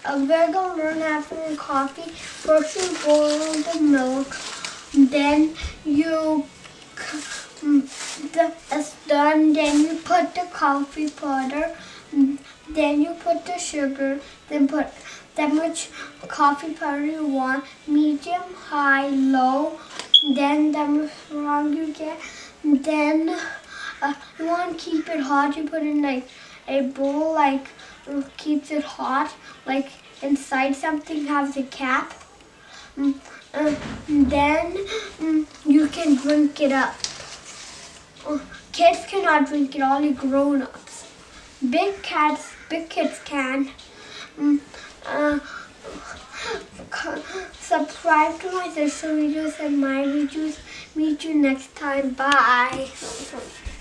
we're gonna learn how to make coffee. First you boil the milk, then it's done. Then you put the coffee powder, then you put the sugar, then put that much coffee powder you want, medium, high, low. Then that much strong you get. Then you want to keep it hot. You put in like a bowl, like keeps it hot, like inside something has a cap. Then you can drink it up. Kids cannot drink it, only grown-ups. Big kids can. Subscribe to my sister videos and my videos. Meet you next time. Bye.